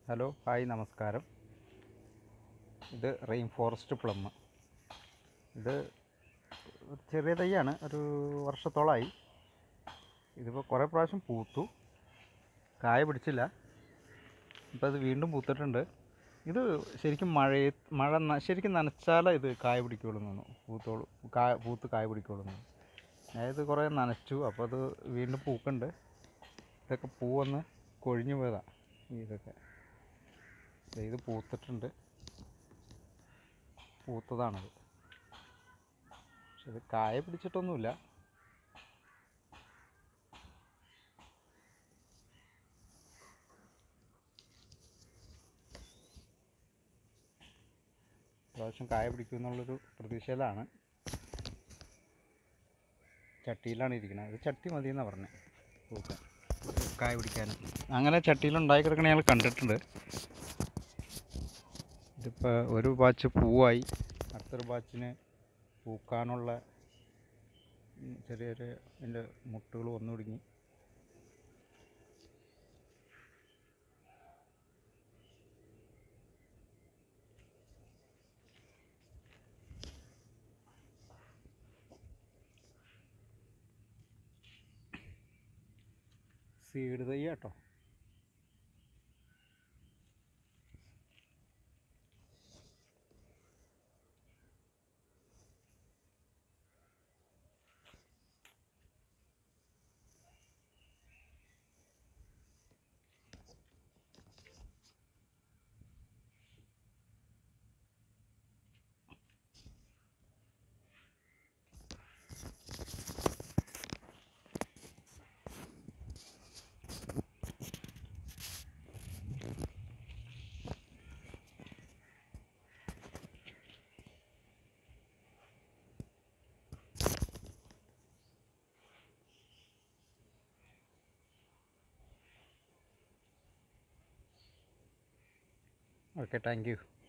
Hello hi നമസ്കാരം. ഇത് rain forest plum. ഇത് ഒരു ചെറിയ തൈയാണ്, ഒരു വർഷത്തോളമായി. ഇതിപ്പോൾ കുറേ പ്രാവശ്യം പൂത്തു, കായ പിടിച്ചില്ല. ഇപ്പോൾ ഇത് വീണ്ടും പൂത്തിട്ടുണ്ട്. ഇത് ശരിക്കും ശരിക്കും നനച്ചാലേ ഇത് കായ പിടിക്കുകയുള്ളൂ എന്ന് തോന്നുന്നു. പൂത്ത് കായ പിടിക്കുകയുള്ളൂ എന്ന് തോന്നുന്നു. ഞാനിത് കുറേ നനച്ചു, അപ്പോൾ അത് വീണ്ടും പൂക്കുന്നുണ്ട്. ഇതൊക്കെ പൂവൊന്ന് കൊഴിഞ്ഞു പോയതാണ്. ഇതൊക്കെ ഇത് പൂത്തിട്ടുണ്ട്, പൂത്തതാണത്. പക്ഷെ ഇത് കായ പിടിച്ചിട്ടൊന്നുമില്ല. പ്രാവശ്യം കായ പിടിക്കും എന്നുള്ളൊരു പ്രതീക്ഷയിലാണ്. ചട്ടിയിലാണ് ഇരിക്കുന്നത്. ഇത് ചട്ടി മതിയെന്നാണ് പറഞ്ഞത് പൂക്കാൻ, കായ പിടിക്കാനും. അങ്ങനെ ചട്ടിയിലുണ്ടായി കിടക്കണ ഞങ്ങൾ കണ്ടിട്ടുണ്ട്. ഇതിപ്പോൾ ഒരു ബാച്ച് പൂവായി, അടുത്തൊരു ബാച്ചിന് പൂക്കാനുള്ള ചെറിയൊരു അതിൻ്റെ മുട്ടുകൾ വന്നു തുടങ്ങി. സീഡ് തൈ കേട്ടോ. Okay, thank U.